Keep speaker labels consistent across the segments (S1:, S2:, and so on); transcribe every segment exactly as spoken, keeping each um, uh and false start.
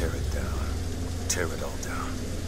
S1: Tear it down. Tear it all down.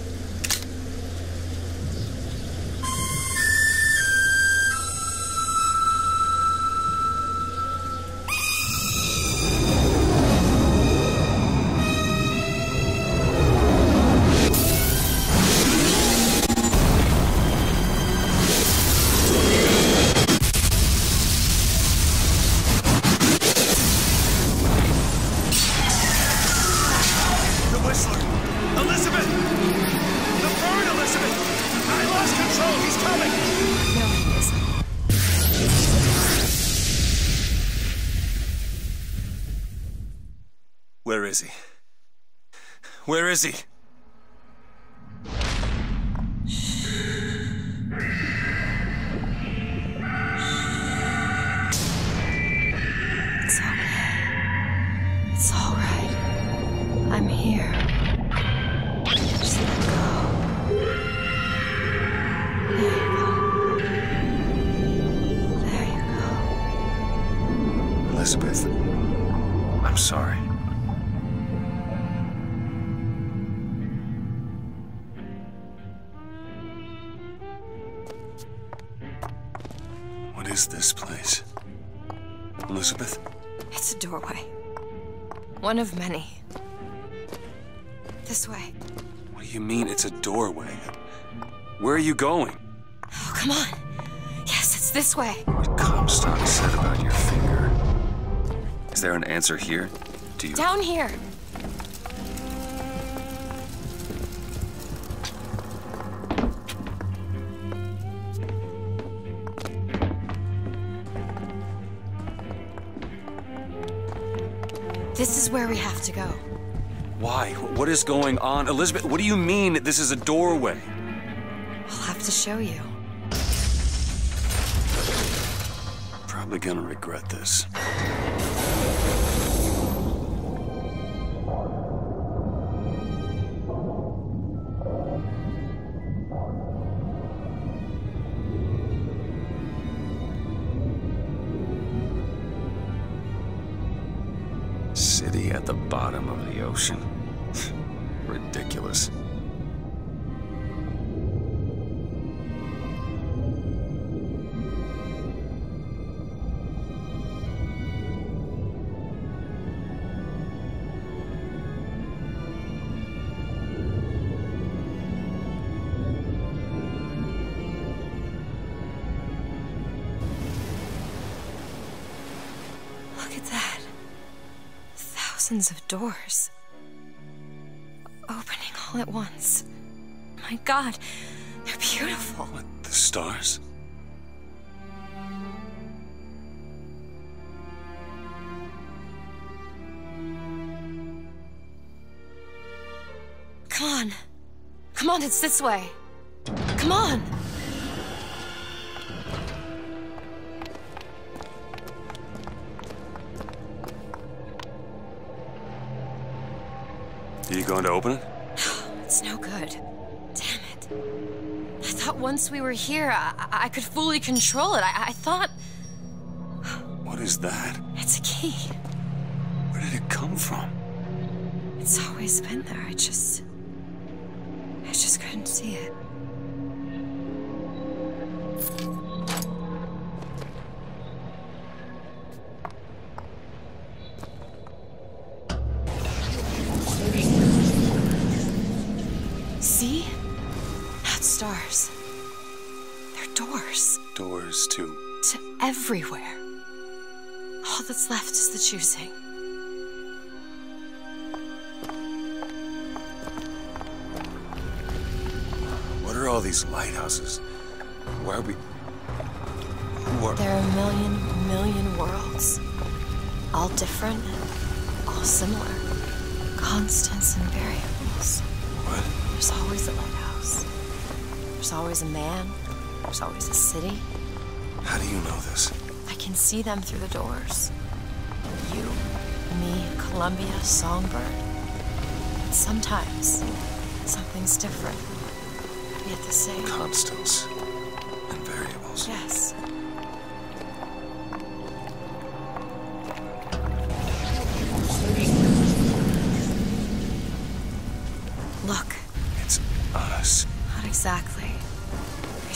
S1: Where is he? Where is he?
S2: It's okay. It's all right. I'm here. Just let go. There you go. There you go.
S1: Elizabeth, I'm sorry. What is this place? Elizabeth?
S2: It's a doorway. One of many. This way.
S1: What do you mean it's a doorway? Where are you going?
S2: Oh, come on. Yes, it's this way.
S1: What Comstock said about your finger. Is there an answer here? Do you...
S2: Down here. This is where we have to go.
S1: Why? What is going on? Elizabeth, what do you mean this is a doorway?
S2: I'll have to show you.
S1: Probably gonna regret this. City at the bottom of the ocean. Ridiculous.
S2: Look at that. Thousands of doors. Opening all at once. My God, they're beautiful.
S1: What, the stars?
S2: Come on. Come on, it's this way. Come on.
S1: Are you going to open it?
S2: It's no good. Damn it. I thought once we were here, I, I could fully control it. I, I thought...
S1: What is that?
S2: It's a key.
S1: Where did it come from?
S2: It's always been there. I just... I just couldn't see it. See? Not stars. They're doors.
S1: Doors to...
S2: To everywhere. All that's left is the choosing.
S1: What are all these lighthouses? Why are we... Who are...
S2: There are a million, million worlds. All different, all similar. Constants and variables.
S1: What?
S2: There's always a lighthouse. There's always a man. There's always a city.
S1: How do you know this?
S2: I can see them through the doors. You, me, Columbia, Songbird. And sometimes, something's different, yet the same.
S1: Constants and variables.
S2: Yes.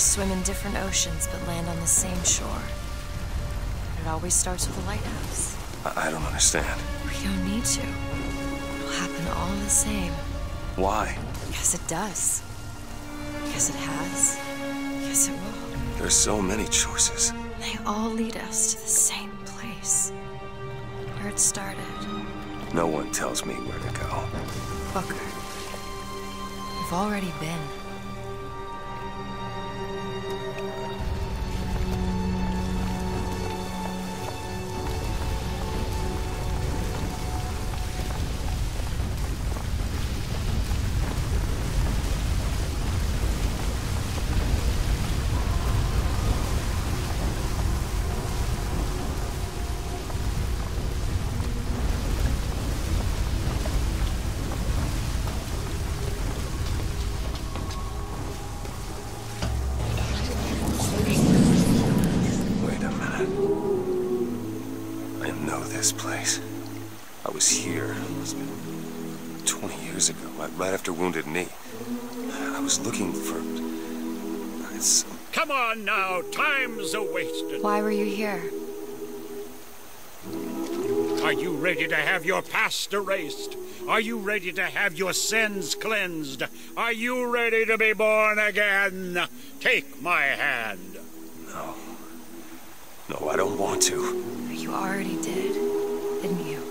S2: swim in different oceans but land on the same shore. It always starts with a lighthouse.
S1: I, I don't understand.
S2: We don't need to. It'll happen all the same.
S1: Why?
S2: Because it does. Because it has. Because it will.
S1: There's so many choices.
S2: They all lead us to the same place. Where it started.
S1: No one tells me where to go.
S2: Booker. We've already been.
S1: This place. I was here. It was twenty years ago, right after Wounded Knee. I was looking for... It's...
S3: Come on now, time's a-wasted.
S2: Why were you here?
S3: Are you ready to have your past erased? Are you ready to have your sins cleansed? Are you ready to be born again? Take my hand.
S1: No. No, I don't want to.
S2: You already did, didn't you?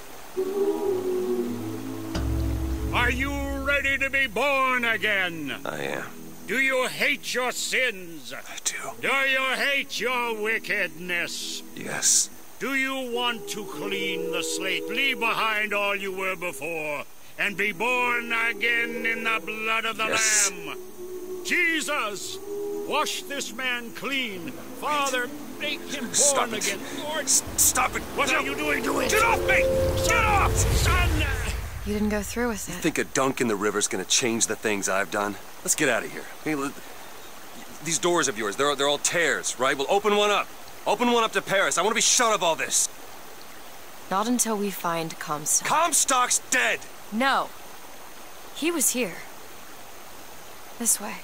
S3: Are you ready to be born again?
S1: I am.
S3: Do you hate your sins?
S1: I do.
S3: Do you hate your wickedness?
S1: Yes.
S3: Do you want to clean the slate, leave behind all you were before, and be born again in the blood of the
S1: yes.
S3: Lamb? Jesus, wash this man clean. Father, make him born
S1: Stop it.
S3: again. Lord,
S1: S stop it.
S3: what
S1: no.
S3: are you doing to it?
S1: Get off me! Get off!
S3: Son!
S2: You didn't go through with it.
S1: You think a dunk in the river's gonna change the things I've done? Let's get out of here. Hey, these doors of yours, they're, they're all tears, right? Well, open one up. Open one up to Paris. I want to be shut of all this.
S2: Not until we find Comstock.
S1: Comstock's dead!
S2: No. He was here. This way.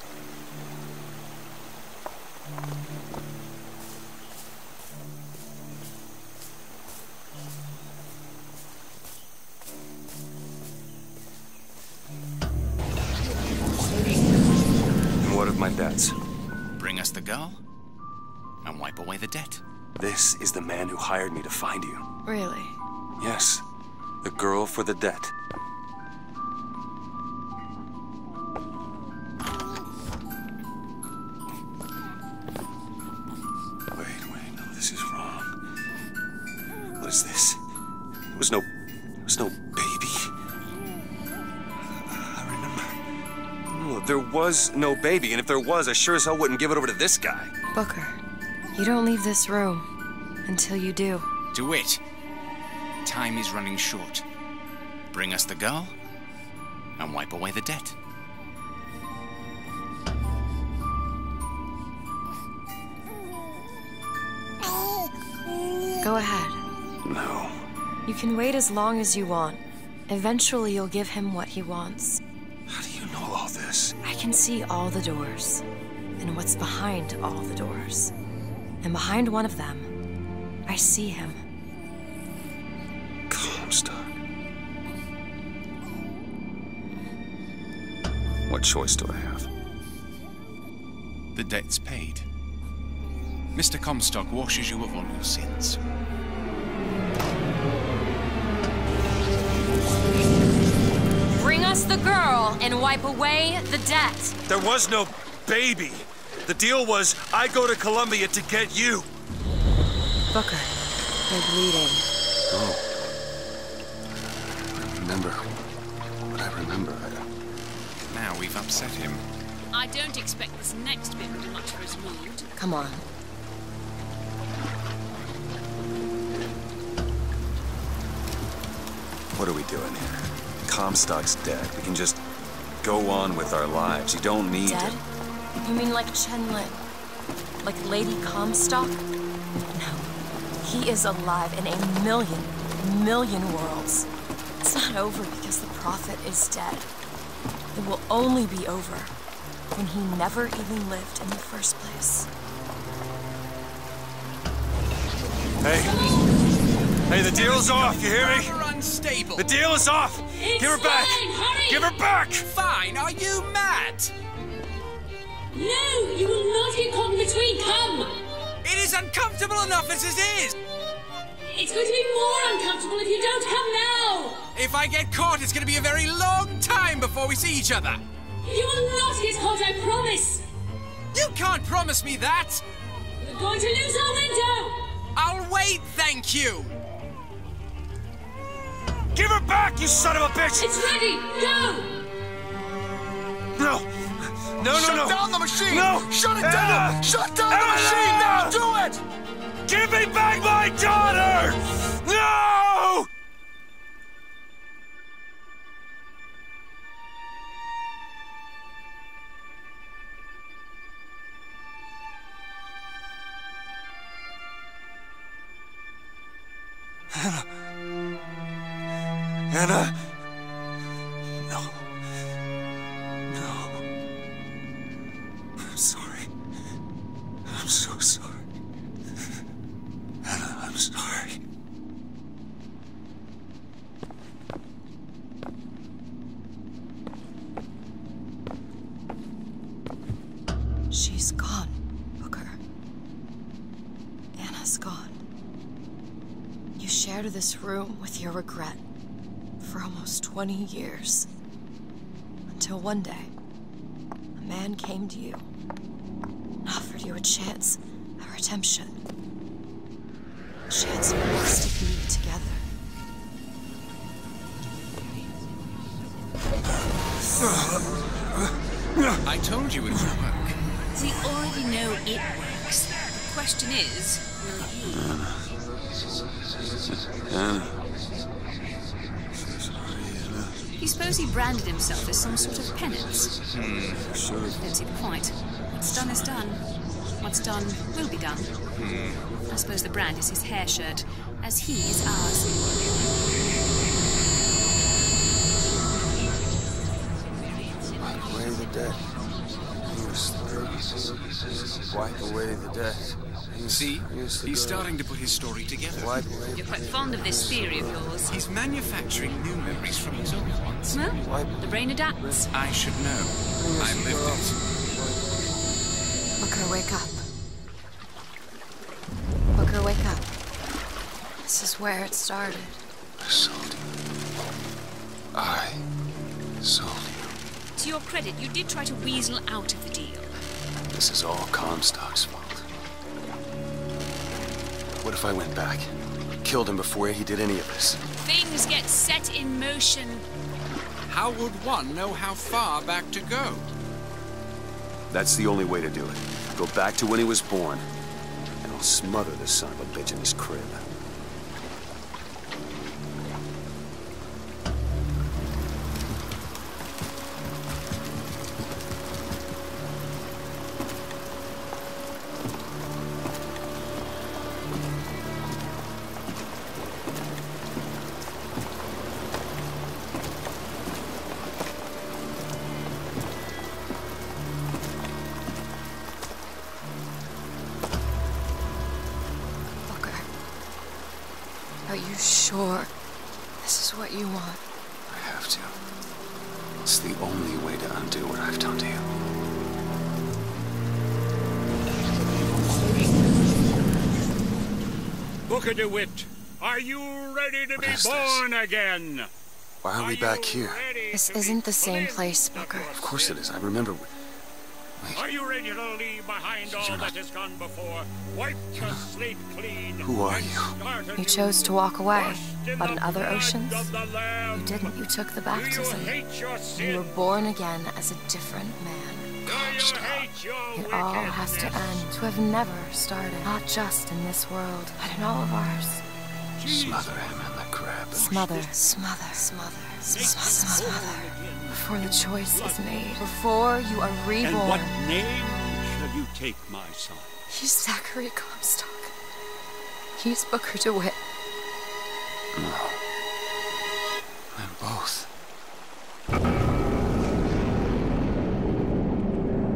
S1: And what of my debts?
S4: Bring us the girl, and wipe away the debt.
S1: This is the man who hired me to find you.
S2: Really?
S1: Yes. The girl for the debt. Wait, wait, no, this is wrong. What is this? There was no... There was no baby. I remember... No, there was no baby, and if there was, I sure as hell wouldn't give it over to this guy.
S2: Booker, you don't leave this room until you do.
S4: Do it. Time is running short. Bring us the girl, and wipe away the debt.
S2: Go ahead.
S1: No.
S2: You can wait as long as you want. Eventually, you'll give him what he wants.
S1: How do you know all this?
S2: I can see all the doors, and what's behind all the doors. And behind one of them, I see him.
S1: Comstock. What choice do I have?
S4: The debt's paid. Mister Comstock washes you of all your sins.
S2: Bring us the girl and wipe away the debt.
S1: There was no baby. The deal was I go to Columbia to get you.
S2: Booker, they're bleeding.
S1: Oh. I remember. What I remember. I...
S4: Now we've upset him.
S5: I don't expect this next bit will be much for his mood.
S2: Come on.
S1: What are we doing here? Comstock's dead. We can just go on with our lives. You don't need
S2: Dead?
S1: to...
S2: You mean like Chen Lin? Like Lady Comstock? No. He is alive in a million, million worlds. It's not over because the Prophet is dead. It will only be over when he never even lived in the first place.
S1: Hey. Hey, the deal's off, you hear me?
S4: You're unstable.
S1: The deal is off!
S5: It's
S1: Give her back!
S5: fine, hurry!
S1: Give her back!
S4: Fine, are you mad?
S5: No, you will not get caught in between. Come!
S4: It is uncomfortable enough as it is!
S5: It's going to be more uncomfortable if you don't come now!
S4: If I get caught, it's going to be a very long time before we see each other.
S5: You will not get caught, I promise!
S4: You can't promise me that!
S5: We're going to lose our window!
S4: I'll wait, thank you!
S1: Give her back, you son of a bitch!
S5: It's ready! Go!
S1: No! No, no,
S6: Shut
S1: no!
S6: down the machine!
S1: No!
S6: Shut it
S1: Anna!
S6: down! Shut down the
S1: Anna!
S6: machine! Now do it!
S1: Give me back my daughter! No! Anna. Anna. No. No. I'm sorry. I'm so sorry. Anna, I'm sorry.
S2: She's gone, Booker. Anna's gone. You shared this room with your regret for almost twenty years. Until one day, a man came to you and offered you a chance at redemption. A chance for us to be together.
S4: I told you it would work.
S5: We already know it works. The question is, will you?
S1: Anna.
S5: You suppose he branded himself as some sort of penance?
S1: Hmm. Sure.
S5: Don't see the point. What's done is done. What's done will be done.
S1: Hmm.
S5: I suppose the brand is his hair shirt, as he is ours.
S6: Wipe away the debt. Wipe away the debt.
S4: See, he's starting to put his story together.
S6: Wipe away.
S5: You're quite fond of this theory of yours.
S4: He's manufacturing new memories from his old ones.
S5: Well, the brain adapts.
S4: I should know. I lived it.
S2: Booker, wake up. Booker, wake up. This is where it started.
S6: I sold you. I sold you.
S5: To your credit, you did try to weasel out of the deal.
S6: This is all Comstock's fault. What if I went back? Killed him before he did any of this?
S5: Things get set in motion.
S4: How would one know how far back to go?
S6: That's the only way to do it. Go back to when he was born, and I'll smother this son of a bitch in his crib.
S2: Are you sure this is what you want?
S6: I have to. It's the only way to undo what I've done to you.
S3: Booker DeWitt, are you ready to
S6: What
S3: be
S6: is
S3: born this? again?
S6: Why are we back here?
S2: This isn't the same place, Booker.
S6: Of course it is. I remember... Wait.
S3: Are you ready to leave behind all
S6: You're not...
S3: that has gone before? Wipe the slate clean.
S6: Who are you?
S2: You chose to walk away, but in other oceans, you didn't. You took the baptism. You were born again as a different man. It all has to end, to have never started, not just in this world, but in all of ours.
S6: Smother him in the crab.
S2: Smother, smother, smother, smother, smother. Before the choice is made, before you are reborn.
S3: And what name shall you take, my son?
S2: He's Zachary Comstock. He's Booker DeWitt.
S6: No. I'm both.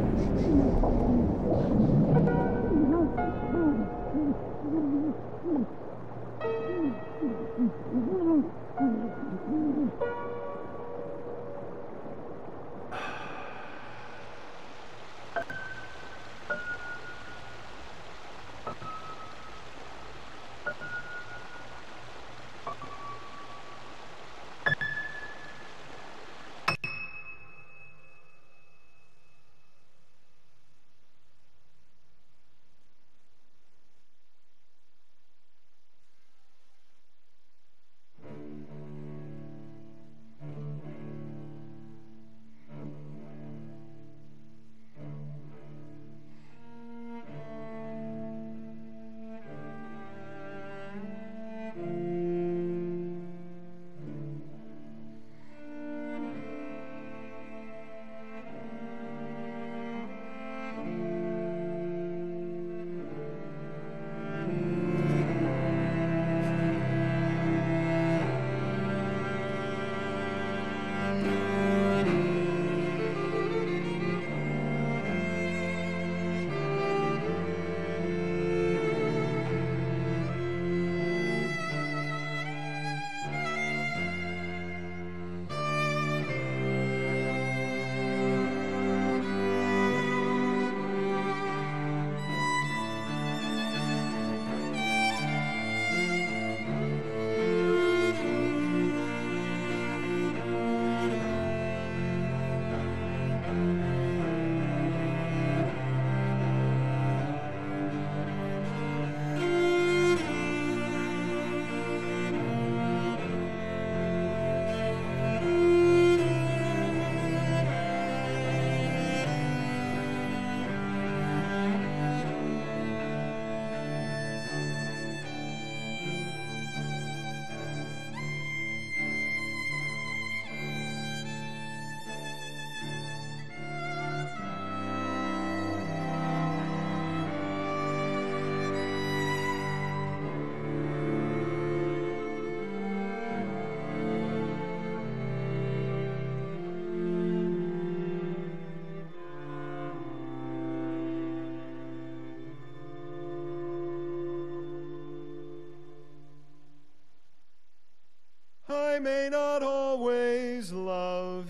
S7: I may not always love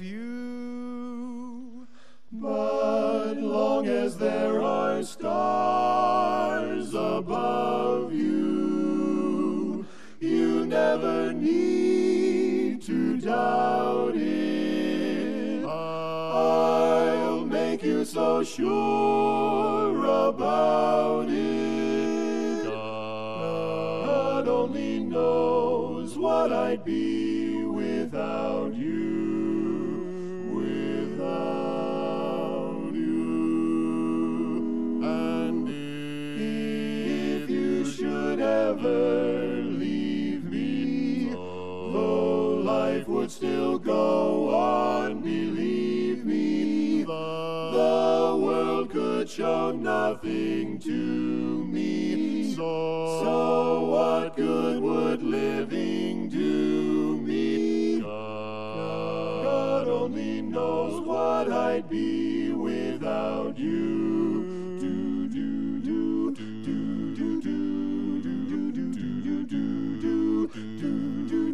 S7: you, but long as there are stars above you, you never need to doubt it. I'll make you so sure about it. God only knows what I'd be without you, without you. And if you should ever leave me, though life would still go on, believe me, the world could show nothing to me. So, so what good would living do me? God, God only knows what I'd be without you. Do do do do do do do do do do do do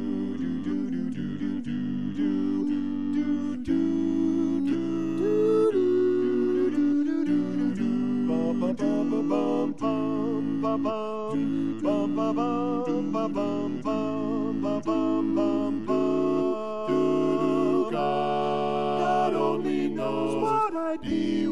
S7: God only knows what I'd be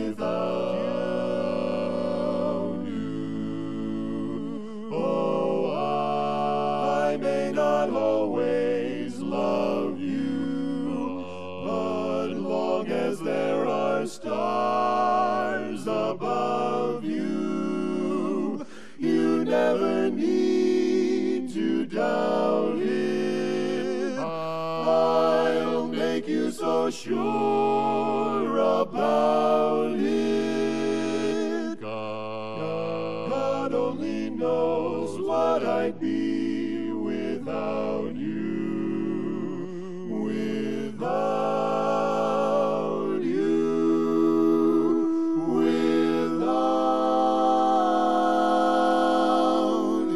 S7: without you. Oh, I may not always love you, but long as there are stars above you, you never need to doubt it. I'll make you so sure about it. God, God only knows what I'd be without you, without you, without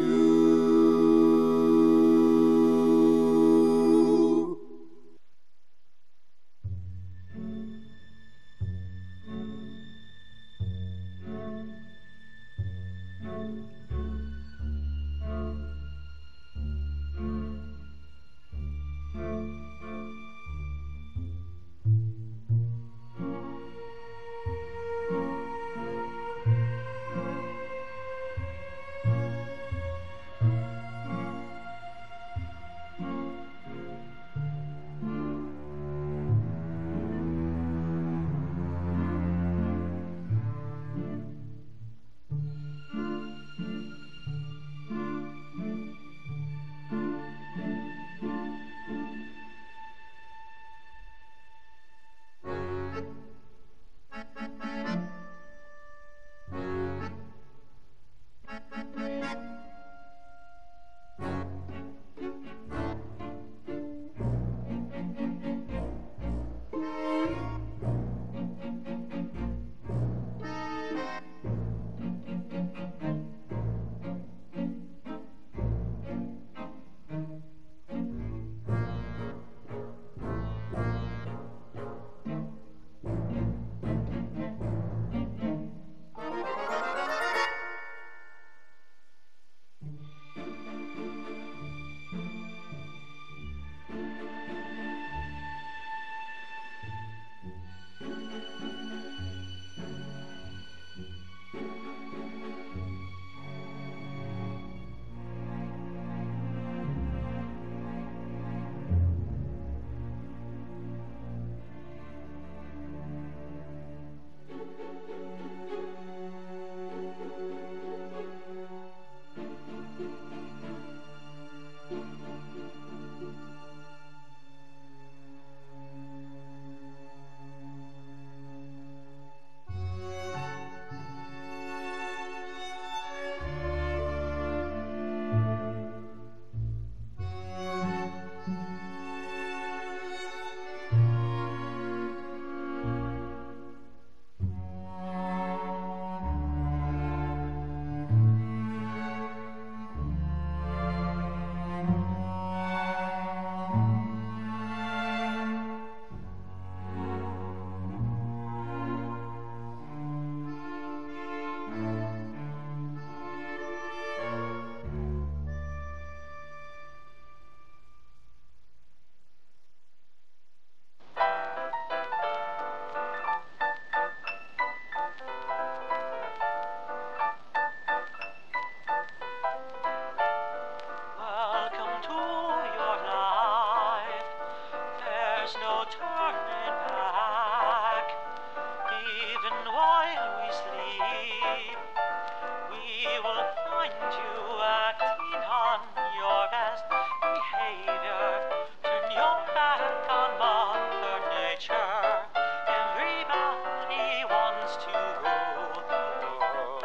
S8: turning back. Even while we sleep, we will find you acting on your best behavior. Turn your back on Mother Nature. Everybody wants to rule the world.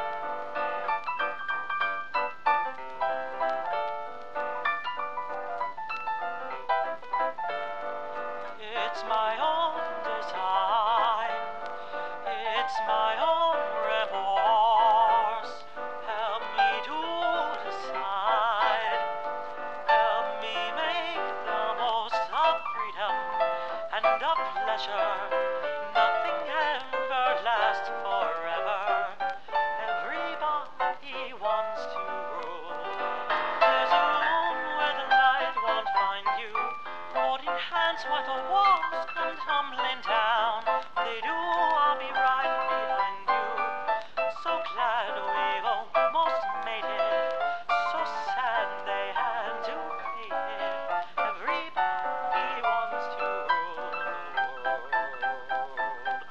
S8: It's my own design. It's my own remorse. Help me to decide. Help me make the most of freedom and of pleasure. Nothing ever lasts forever. Everybody wants to rule. There's a room where the light won't find you. Holding hands while the walls come tumbling down. They do, I'll be right behind you. So glad we've almost made it. So sad they had to hate it. Everybody wants to rule the world.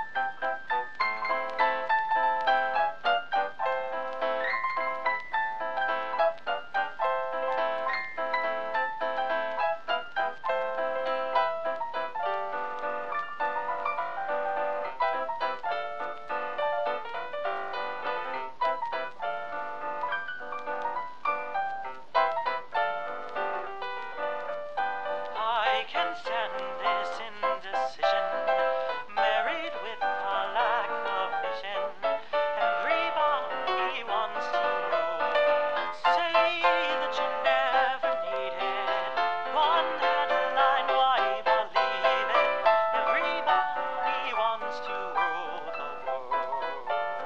S8: I can stand this indecision, married with a lack of vision. Everybody wants to rule. Say that you never needed one headline, why believe it? Everybody wants to rule the world.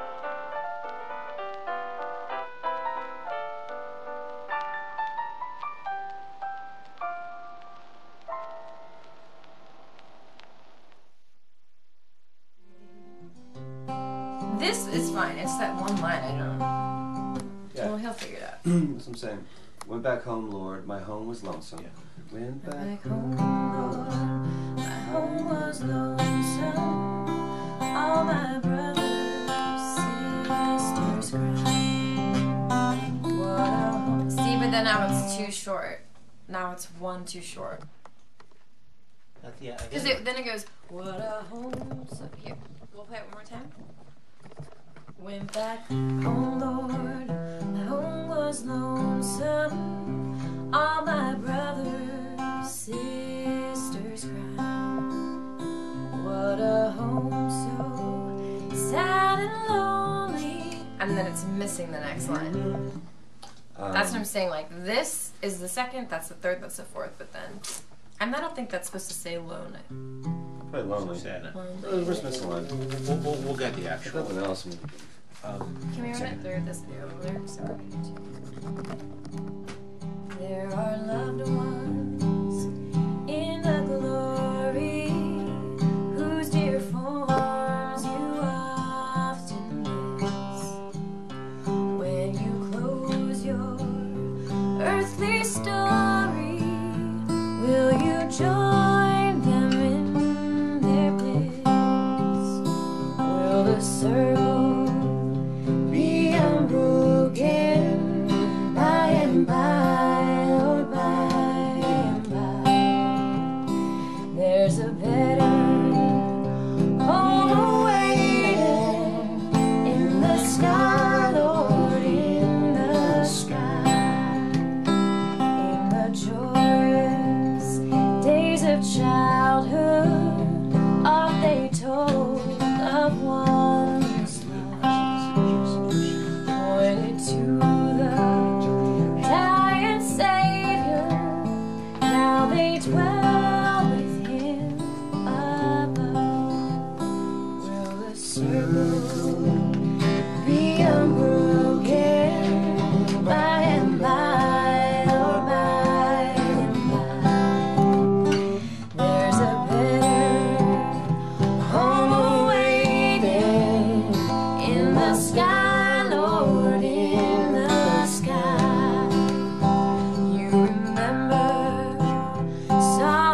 S2: This is fine. It's that one line I don't.
S9: Yeah.
S2: Well, he'll figure it out.
S9: That's what I'm saying. Went back home, Lord. My home was lonesome.
S10: Yeah.
S9: Went back,
S2: Back
S9: home.
S2: home, Lord, my home was lonesome. All my brothers, sisters cried. What a home. See, but then now it's too short. Now it's one too short.
S10: That's, yeah,
S2: Because
S10: again.
S2: it, then it goes, what a home. So here, we'll play it one more time. Went back home, Lord, my home was lonesome. All my brothers, sisters cried. What a home so sad and lonely. And then it's missing the next line.
S9: Um,
S2: That's what I'm saying. Like, this is the second, that's the third, that's the fourth, but then. And I don't think that's supposed to say lonely.
S9: Probably lonely.
S10: Sad.
S9: Oh, we're just missing one.
S10: We'll, we'll, we'll get the
S9: There's
S10: actual.
S9: nothing else.
S10: Um,
S2: Can we run it through this video lyrics? So there are loved ones in the glory whose dear forms you often miss. When you close your earthly story, will you join them in their bliss? Will the circle be unbroken by and by, or by and by? There's a better home awaiting in the sky, Lord, in the sky, in the joyous days of childhood. Are they told of wondrous love, pointed to the dying Savior? Now they dwell with Him above. Will the circle be unbroken by and by, or by and by? There's a better home awaiting in the sky, Lord, in the sky. You remember some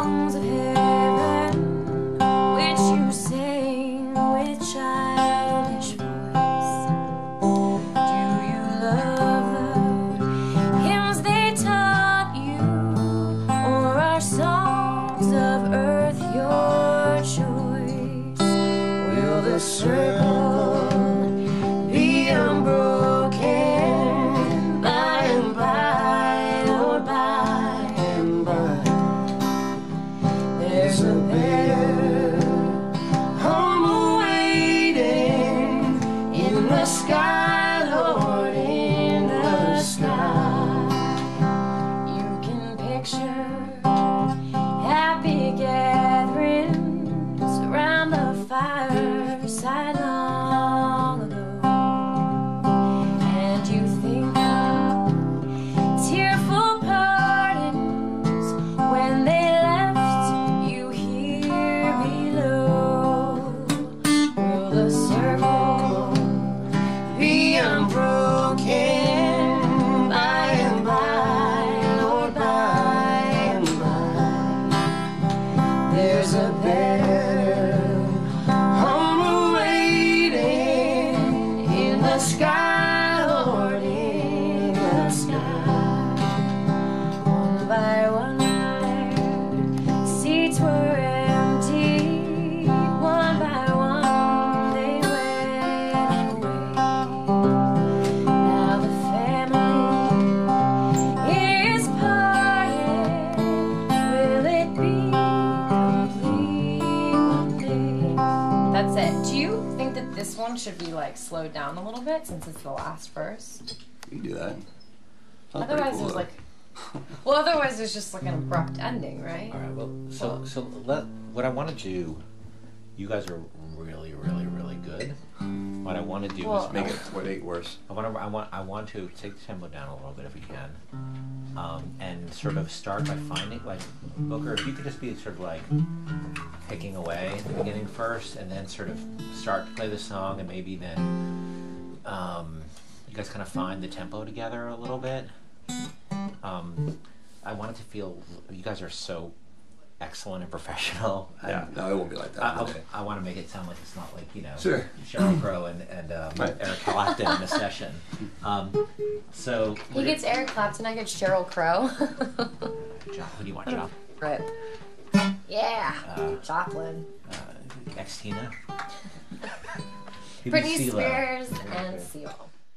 S11: this one should be like slowed down a little bit since it's the last verse.
S9: You can do that.
S11: Otherwise,
S9: cool,
S11: there's
S9: though.
S11: like, well, otherwise there's just like an abrupt ending, right?
S10: All right. Well, so so let what I want to do. You guys are really, really, really good. What I want to do
S11: Well,
S10: is
S9: Make it what eight worse.
S10: I want to. I want. I want to take the tempo down a little bit if we can, um, and sort of start by finding like Booker. If you could just be sort of like picking away at the beginning first, and then sort of start to play the song, and maybe then um, you guys kind of find the tempo together a little bit. Um, I want it to feel. You guys are so excellent and professional.
S9: Yeah,
S10: and
S9: no, it won't be like that.
S10: I,
S9: today.
S10: I, I want to make it sound like it's not like, you know,
S9: Sure.
S10: Sheryl Crow and, and um,
S9: Right.
S10: Eric Clapton in a session. Um, so
S11: He gets Eric Clapton, I get Sheryl Crow.
S10: Job, who do you want, Job?
S11: Right. Yeah,
S10: Uh,
S11: Joplin.
S10: Uh, Ex-Tina?
S11: Britney
S10: CeeLo.
S11: Spears and CeeLo.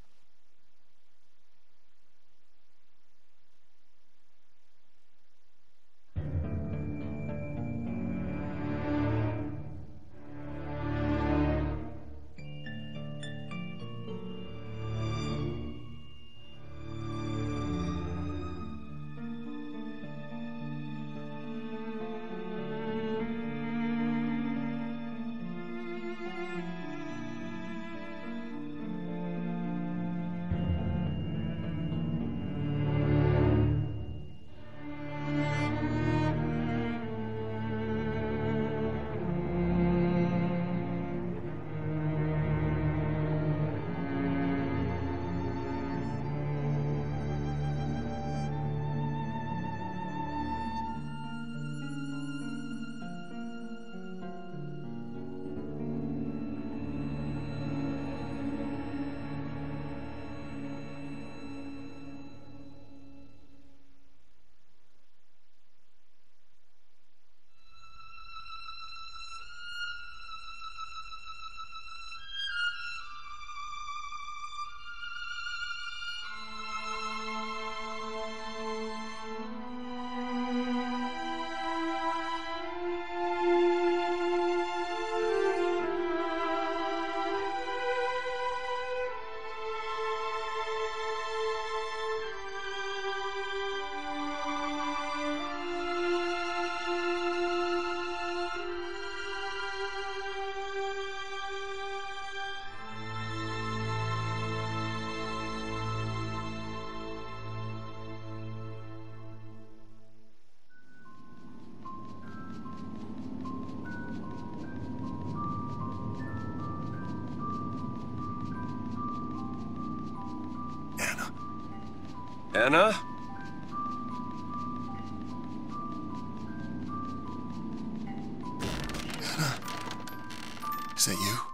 S1: Anna?
S12: Is that you?